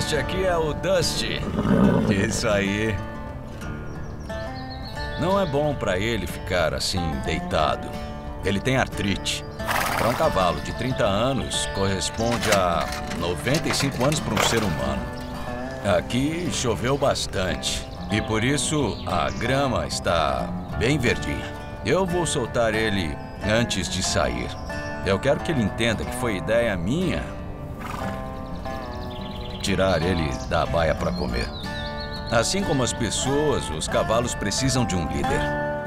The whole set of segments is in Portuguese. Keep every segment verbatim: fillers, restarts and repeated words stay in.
Este aqui é o Dusty. Isso aí. Não é bom pra ele ficar assim, deitado. Ele tem artrite. Para um cavalo de trinta anos, corresponde a noventa e cinco anos para um ser humano. Aqui choveu bastante. E por isso, a grama está bem verdinha. Eu vou soltar ele antes de sair. Eu quero que ele entenda que foi ideia minha tirar ele da baia para comer. Assim como as pessoas, os cavalos precisam de um líder.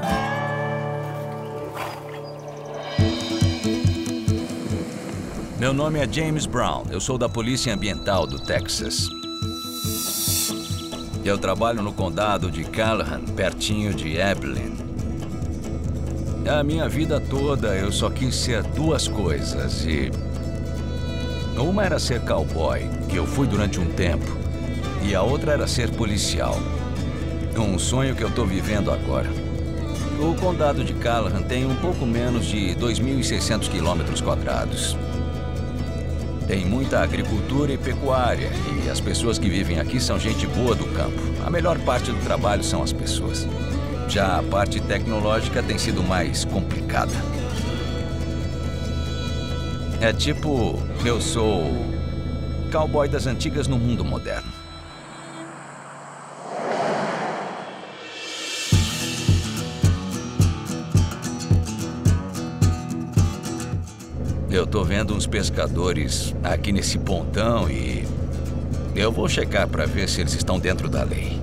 Meu nome é James Brown. Eu sou da Polícia Ambiental do Texas. Eu trabalho no condado de Callahan, pertinho de Abilene. A minha vida toda eu só quis ser duas coisas e... Uma era ser cowboy, que eu fui durante um tempo. E a outra era ser policial. Um sonho que eu tô vivendo agora. O condado de Callahan tem um pouco menos de dois mil e seiscentos quilômetros quadrados. Tem muita agricultura e pecuária, e as pessoas que vivem aqui são gente boa do campo. A melhor parte do trabalho são as pessoas. Já a parte tecnológica tem sido mais complicada. É tipo, eu sou cowboy das antigas no mundo moderno. Eu tô vendo uns pescadores aqui nesse pontão e eu vou checar para ver se eles estão dentro da lei.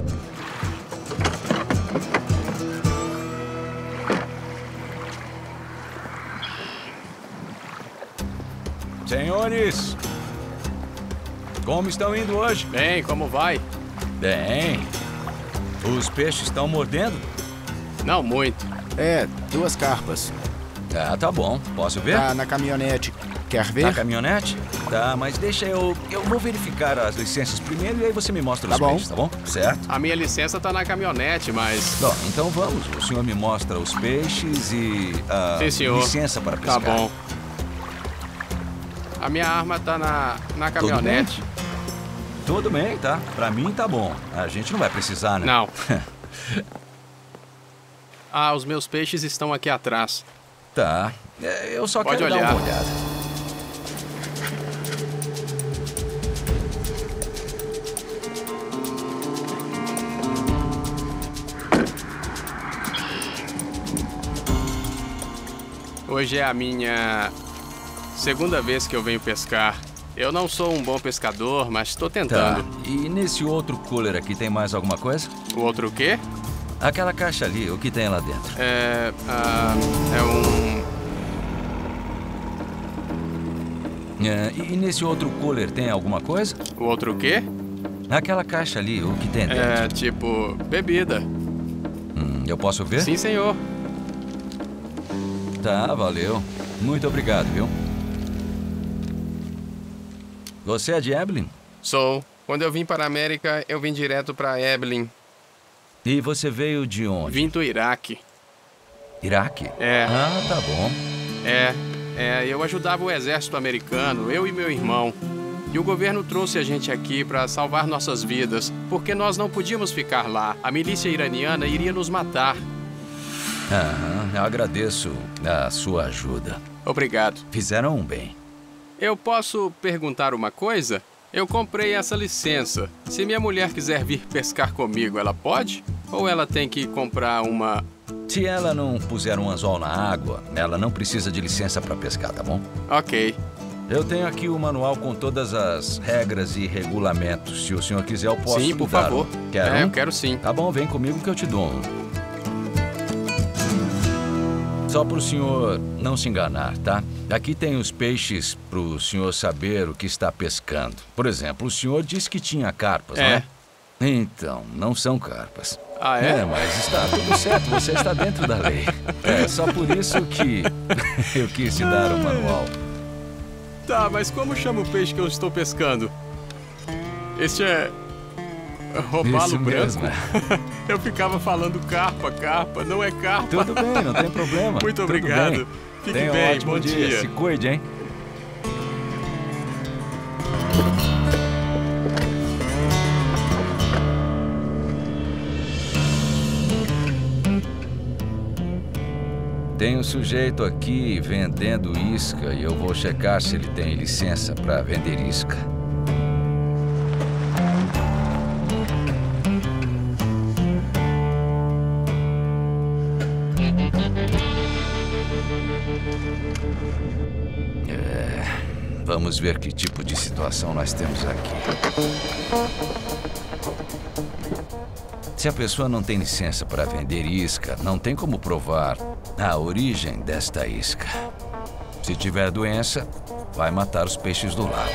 Senhores, como estão indo hoje? Bem, como vai? Bem. Os peixes estão mordendo? Não muito. É, duas carpas. Ah, tá bom. Posso ver? Tá na caminhonete. Quer ver? Na caminhonete? Tá, mas deixa eu... Eu vou verificar as licenças primeiro e aí você me mostra os Tá bom. peixes, tá bom? Certo? A minha licença tá na caminhonete, mas... Bom, então vamos. O senhor me mostra os peixes e a Sim, senhor. licença para Tá pescar. bom. A minha arma tá na, na caminhonete. Tudo bem, tá? Pra mim tá bom. A gente não vai precisar, né? Não. Ah, os meus peixes estão aqui atrás. Tá. É, Eu só Pode quero olhar. dar uma olhada. Hoje é a minha segunda vez que eu venho pescar. Eu não sou um bom pescador, mas estou Tá. tentando. E nesse outro cooler aqui tem mais alguma coisa? O outro o quê? Aquela caixa ali, o que tem lá dentro? É... ah, é um... É, e nesse outro cooler tem alguma coisa? O outro o quê? Aquela caixa ali, o que tem dentro? É tipo... bebida. Hum, eu posso ver? Sim, senhor. Tá, valeu. Muito obrigado, viu? Você é de Abilene? Sou. Quando eu vim para a América, eu vim direto para Abilene. E você veio de onde? Vim do Iraque. Iraque? É. Ah, tá bom. É, é, eu ajudava o exército americano, eu e meu irmão. E o governo trouxe a gente aqui para salvar nossas vidas, porque nós não podíamos ficar lá. A milícia iraniana iria nos matar. Aham, eu agradeço a sua ajuda. Obrigado. Fizeram um bem. Eu posso perguntar uma coisa? Eu comprei essa licença. Se minha mulher quiser vir pescar comigo, ela pode? Ou ela tem que comprar uma... Se ela não puser um anzol na água, ela não precisa de licença para pescar, tá bom? Ok. Eu tenho aqui o manual com todas as regras e regulamentos. Se o senhor quiser, eu posso Sim, por lhe dar favor. um. Quer É, um? eu quero sim. Tá bom, vem comigo que eu te dou um. Só para o senhor não se enganar, tá? Aqui tem os peixes para o senhor saber o que está pescando. Por exemplo, o senhor disse que tinha carpas, É. não é? Então, não são carpas. Ah, é? É, mas está tudo certo, você está dentro da lei. É só por isso que eu quis te dar o manual. Tá, mas como chama o peixe que eu estou pescando? Este é... robalo Isso branco? mesmo. Eu ficava falando carpa, carpa, não é carpa. Tudo bem, não tem problema. Muito Tudo obrigado. bem. Fique Tenha um bem, ótimo bom dia. dia. Se cuide, hein? Tem um sujeito aqui vendendo isca e eu vou checar se ele tem licença para vender isca. É, vamos ver que tipo de situação nós temos aqui. Se a pessoa não tem licença para vender isca, não tem como provar a origem desta isca. Se tiver doença, vai matar os peixes do lago.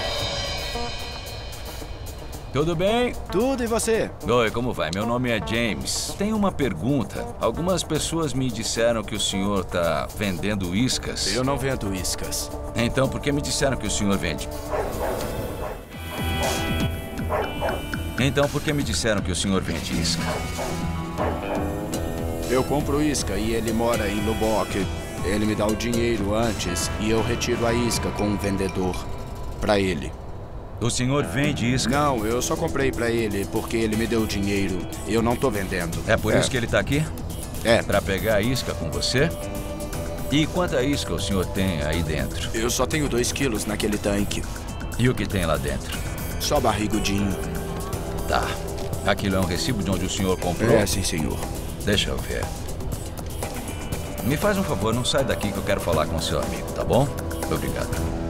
Tudo bem? Tudo, e você? Oi, como vai? Meu nome é James. Tenho uma pergunta. Algumas pessoas me disseram que o senhor está vendendo iscas. Eu não vendo iscas. Então, por que me disseram que o senhor vende? Então, por que me disseram que o senhor vende isca? Eu compro isca e ele mora em Lubbock. Ele me dá o dinheiro antes e eu retiro a isca com um vendedor pra ele. O senhor vende isca? Não, eu só comprei pra ele porque ele me deu o dinheiro. Eu não tô vendendo. É por isso que ele tá aqui? É. Pra pegar a isca com você? E quanta isca o senhor tem aí dentro? Eu só tenho dois quilos naquele tanque. E o que tem lá dentro? Só barrigudinho. Tá. Aquilo é um recibo de onde o senhor comprou? É, sim, senhor. Deixa eu ver. Me faz um favor, não sai daqui que eu quero falar com o seu amigo, tá bom? Obrigado.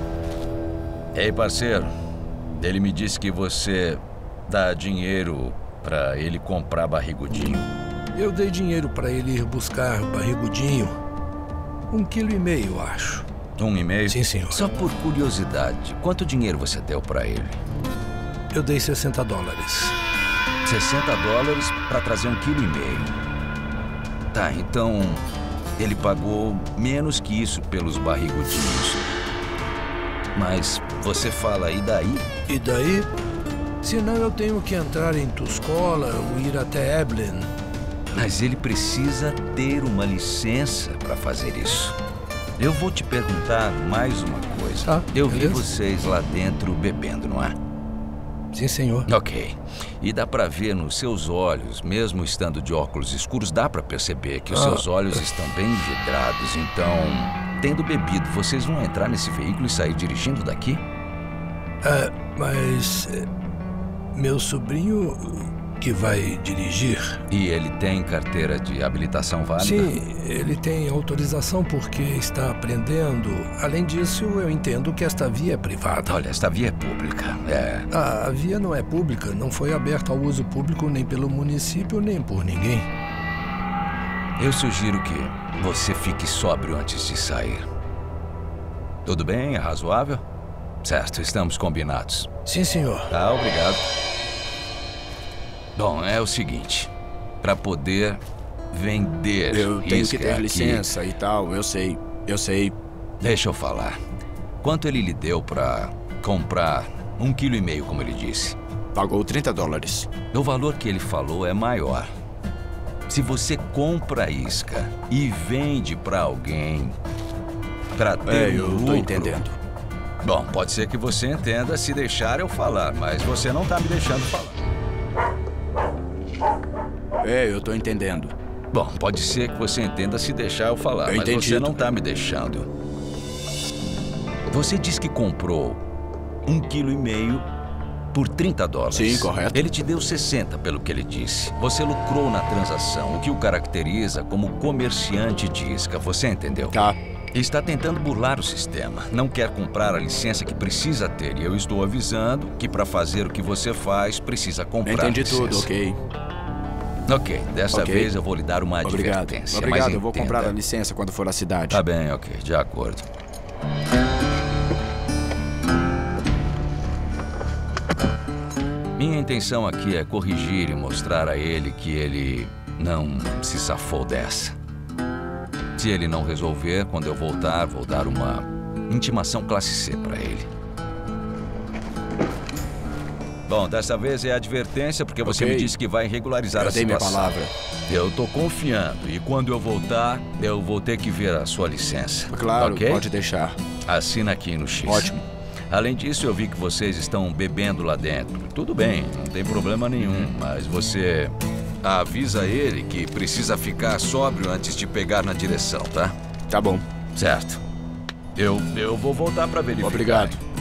Ei, parceiro. Ele me disse que você dá dinheiro pra ele comprar barrigudinho. Eu dei dinheiro pra ele ir buscar barrigudinho. Um quilo e meio, acho. Um e meio? Sim, senhor. Só por curiosidade, quanto dinheiro você deu pra ele? Eu dei sessenta dólares. sessenta dólares pra trazer um quilo e meio. Tá, então ele pagou menos que isso pelos barrigudinhos. Mas você fala, e daí? E daí? Senão eu tenho que entrar em Tuscola ou ir até Eblin. Mas ele precisa ter uma licença para fazer isso. Eu vou te perguntar mais uma coisa. Tá, eu vi beleza. vocês lá dentro bebendo, não é? Sim, senhor. Ok. E dá pra ver nos seus olhos, mesmo estando de óculos escuros, dá pra perceber que os Ah. seus olhos estão bem vidrados. Então, tendo bebido, vocês vão entrar nesse veículo e sair dirigindo daqui? É, mas... é, meu sobrinho que vai dirigir... E ele tem carteira de habilitação válida? Sim, ele tem autorização porque está aprendendo. Além disso, eu entendo que esta via é privada. Olha, esta via é pública. É. A via não é pública, não foi aberta ao uso público nem pelo município, nem por ninguém. Eu sugiro que você fique sóbrio antes de sair. Tudo bem? É razoável? Certo, estamos combinados. Sim, senhor. Tá, obrigado. Bom, é o seguinte. Para poder vender Eu tenho isca que ter aqui, licença e tal, eu sei. Eu sei. Deixa eu falar. Quanto ele lhe deu para comprar um quilo e meio, como ele disse? Pagou trinta dólares. O valor que ele falou é maior. Se você compra a isca e vende para alguém para ter É, um eu lucro... tô entendendo. Bom, pode ser que você entenda se deixar eu falar, mas você não tá me deixando falar. É, eu tô entendendo. Bom, pode ser que você entenda se deixar eu falar, Eu mas entendi. você não tá me deixando. Você disse que comprou um quilo e meio por trinta dólares. Sim, correto. Ele te deu sessenta, pelo que ele disse. Você lucrou na transação, o que o caracteriza como comerciante de isca. Você entendeu? Tá. Está tentando burlar o sistema. Não quer comprar a licença que precisa ter. E eu estou avisando que para fazer o que você faz, precisa comprar Entendi a licença. tudo, ok. Ok, dessa Ok. vez eu vou lhe dar uma Obrigado. advertência. Obrigado, mas eu vou entenda. comprar a licença quando for à cidade. Tá bem, ok, de acordo. Minha intenção aqui é corrigir e mostrar a ele que ele não se safou dessa. Se ele não resolver, quando eu voltar, vou dar uma intimação classe C pra ele. Bom, dessa vez é advertência porque você Ok. me disse que vai regularizar Eu a dei minha situação. palavra. Eu tô confiando e quando eu voltar, eu vou ter que ver a sua licença. Claro, ok? pode deixar. Assina aqui no X. Ótimo. Além disso, eu vi que vocês estão bebendo lá dentro. Tudo bem, não tem problema nenhum, mas você avisa ele que precisa ficar sóbrio antes de pegar na direção, tá? Tá bom. Certo. Eu, eu vou voltar para verificar. Obrigado.